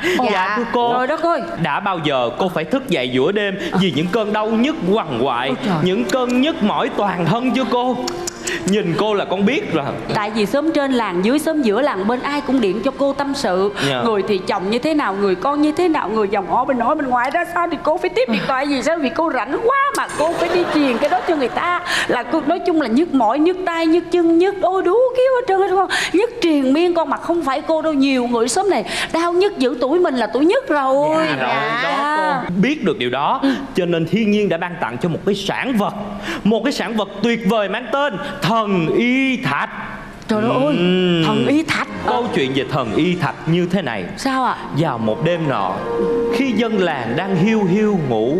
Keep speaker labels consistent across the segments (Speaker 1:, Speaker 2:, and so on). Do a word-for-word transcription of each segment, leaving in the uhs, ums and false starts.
Speaker 1: Dạ, dạ thưa cô.
Speaker 2: Trời đất ơi,
Speaker 1: đã bao giờ cô phải thức dậy giữa đêm vì những cơn đau nhức quằn quại, những cơn nhức mỏi toàn thân chưa cô? Nhìn cô là con biết rồi.
Speaker 2: Tại vì xóm trên làng dưới, xóm giữa làng bên ai cũng điện cho cô tâm sự. Yeah. Người thì chồng như thế nào, người con như thế nào, người dòng họ bên nội bên ngoài ra sao thì cô phải tiếp điện thoại. Vì sao? Vì cô rảnh quá mà cô phải đi truyền cái đó cho người ta. Là cô nói chung là nhức mỏi, nhức tay, nhức chân, nhức đôi đú kiểu hết trơn đúng không? Nhức triền miên con, mà không phải cô đâu, nhiều người xóm này đau nhức giữ tuổi mình là tuổi nhất rồi.
Speaker 1: Dạ, rồi
Speaker 2: dạ.
Speaker 1: đó cô biết được điều đó. Ừ. Cho nên thiên nhiên đã ban tặng cho một cái sản vật, một cái sản vật tuyệt vời mang tên Thần Y Thạch.
Speaker 2: Trời ơi, uhm. Thần Y Thạch.
Speaker 1: Câu chuyện về Thần Y Thạch như thế này.
Speaker 2: Sao ạ? À?
Speaker 1: Vào một đêm nọ, khi dân làng đang hiu hiu ngủ,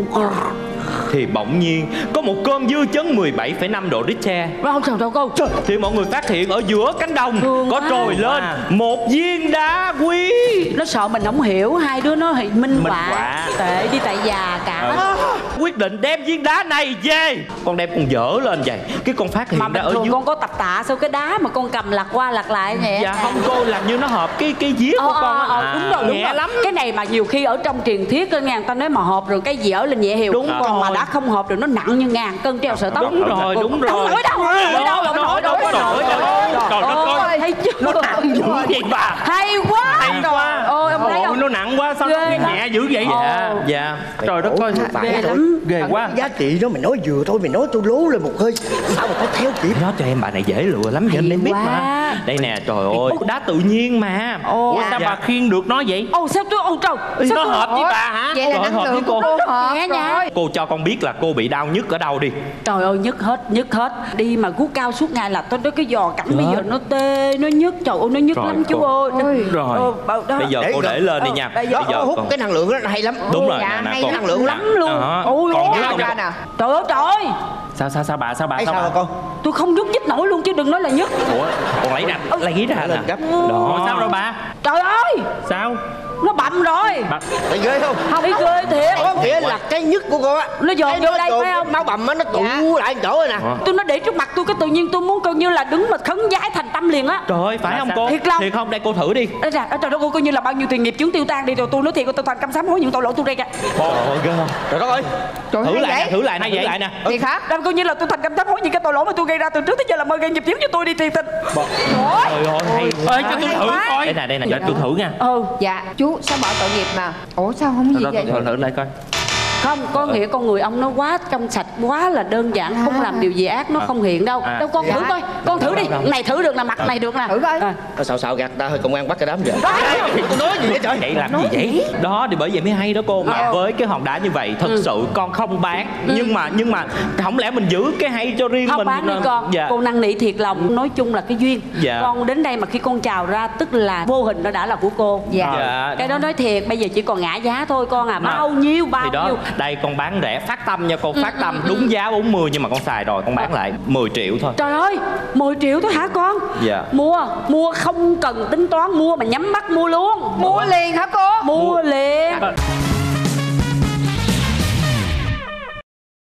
Speaker 1: thì bỗng nhiên có một cơn dư chấn mười bảy phẩy năm độ Richter.
Speaker 2: Không sao đâu cô.
Speaker 1: Thì mọi người phát hiện ở giữa cánh đồng Thương có trồi lên à. một viên đá quý.
Speaker 2: Nó sợ mình không hiểu, hai đứa nó thì minh họa tệ đi tại già cả.
Speaker 1: à. Quyết định đem viên đá này về. Con đem con dở lên vậy, cái con phát hiện
Speaker 2: mà
Speaker 1: ra ở dưới.
Speaker 2: Con có tập tạ sao cái đá mà con cầm lặt qua lặt lại vậy?
Speaker 1: Dạ không cô, làm như nó hợp cái cái viết của
Speaker 2: ờ,
Speaker 1: con á.
Speaker 2: Ờ, à, đúng rồi, đúng rồi. Lắm. Cái này mà nhiều khi ở trong truyền thuyết cơ ngàn ta nói mà hợp rồi cái dở lên nhẹ hiệu.
Speaker 1: Đúng
Speaker 2: còn
Speaker 1: rồi.
Speaker 2: mà đã không hợp rồi nó nặng như ngàn cân treo sợi tóc.
Speaker 1: Đúng rồi, đúng rồi.
Speaker 2: Không nổi đâu, không nổi đâu, không nổi đâu, không nổi đâu.
Speaker 1: Trời đất ơi,
Speaker 2: thấy chưa?
Speaker 1: nó nặng dữ vậy bà.
Speaker 2: Hay quá.
Speaker 1: Hay quá.
Speaker 2: Ôi ông thấy không?
Speaker 1: Nó nặng quá sao nó nhẹ dữ vậy? Dạ. Dạ. Trời đất ơi,
Speaker 2: ghê lắm.
Speaker 1: Ghê quá.
Speaker 3: Giá trị đó mày nói vừa thôi, mày nói tôi lố lên một hơi. Sao mà có theo kịp?
Speaker 1: Nói cho em bà này dễ lừa lắm vậy em biết mà. Đây nè, trời ơi, đá tự nhiên mà. Ủa sao bà khiêng được nó vậy?
Speaker 2: Ồ sao tôi ôi trời.
Speaker 1: Nó hợp với bà hả?
Speaker 4: Vậy là năng lượng của cô hợp rồi.
Speaker 1: Cô cho con biết là cô bị đau nhức ở đâu đi.
Speaker 2: Trời ơi nhức hết, nhức hết. Đi mà guốc cao suốt ngày là tôi nói cái giò cẳng bây giờ nó tê, nó nhức. Trời ơi nó nhức lắm chú ơi.
Speaker 1: Rồi. Bây giờ cô để lên đi nha.
Speaker 3: Bây giờ hút cái năng lượng nó hay lắm.
Speaker 1: Đúng rồi,
Speaker 3: hay năng lượng lắm
Speaker 2: luôn. Ôi ôi nè. Trời ơi trời.
Speaker 1: Sao sao sao bà sao bà
Speaker 3: sao con?
Speaker 2: Tôi không nhúc nhích nổi luôn chứ đừng nói là nhức.
Speaker 1: Ủa con lấy ra lấy ra nè. Đó. Sao rồi bà?
Speaker 2: Trời ơi.
Speaker 1: Sao?
Speaker 2: Nó bậm rồi.
Speaker 3: Thấy ghê không?
Speaker 2: Không thấy ghê thiệt.
Speaker 3: Có nghĩa là cái nhức của cô á,
Speaker 2: nó dồn vô đây phải không?
Speaker 3: Máu bầm á nó tụ lại chỗ rồi nè.
Speaker 2: Tôi nó để trước mặt tôi cái tự nhiên tôi muốn coi như là đứng mà khấn vái thành tâm liền á.
Speaker 1: Trời ơi phải không cô?
Speaker 2: Thiệt lòng.
Speaker 1: Thiệt không? Đây cô thử đi.
Speaker 2: Trời trời ơi cô coi như là bao nhiêu tiền nghiệp chướng tiêu tan đi rồi tôi nói thiệt tôi thành cam sám hối những tội lỗi tôi đây kìa.
Speaker 1: Trời ơi ghê không? Trời đất ơi. Thử lại thử lại nè, thử lại nè.
Speaker 2: Thiệt hả? Đâu coi như là tôi thành cam sám hối những cái tội lỗi mà tôi gây ra từ trước tới giờ là mời gây nghiệp chướng cho tôi đi tiền tình.
Speaker 1: Trời ơi hay. Ơi cho tôi thử coi. Đây nè đây nè, cho tôi thử nha.
Speaker 4: Ừ dạ chú sao bỏ tội nghiệp mà. Ủa sao không gì vậy?
Speaker 1: Thử thử lại coi.
Speaker 2: Không, có nghĩa con người ông nó quá trong sạch, quá là đơn giản, không làm điều gì ác, nó không hiện đâu. Đâu con thử coi, con thử đi. Này thử được là mặt này được nè.
Speaker 4: Thử coi.
Speaker 3: Sao sao gạt ta hơi công an bắt cái đám giờ.
Speaker 1: Tôi nói gì vậy trời? Vậy làm gì vậy? Đó thì bởi vậy mới hay đó cô. Mà với cái hòn đá như vậy thật sự con không bán. Nhưng mà nhưng mà không lẽ mình giữ cái hay cho riêng mình?
Speaker 2: Không bán đi con. Cô năn nỉ thiệt lòng. Nói chung là cái duyên. Con đến đây mà khi con chào ra tức là vô hình nó đã là của cô. Dạ. Cái đó nói thiệt bây giờ chỉ còn ngã giá thôi con à. Bao nhiêu bao nhiêu.
Speaker 1: Đây con bán rẻ, phát tâm nha cô, phát tâm đúng giá bốn mươi nhưng mà con xài rồi con bán lại mười triệu thôi.
Speaker 2: Trời ơi, mười triệu thôi hả con?
Speaker 1: Dạ.
Speaker 2: Mua, mua không cần tính toán, mua mà nhắm mắt mua luôn.
Speaker 4: Mua liền hả cô?
Speaker 2: Mua liền.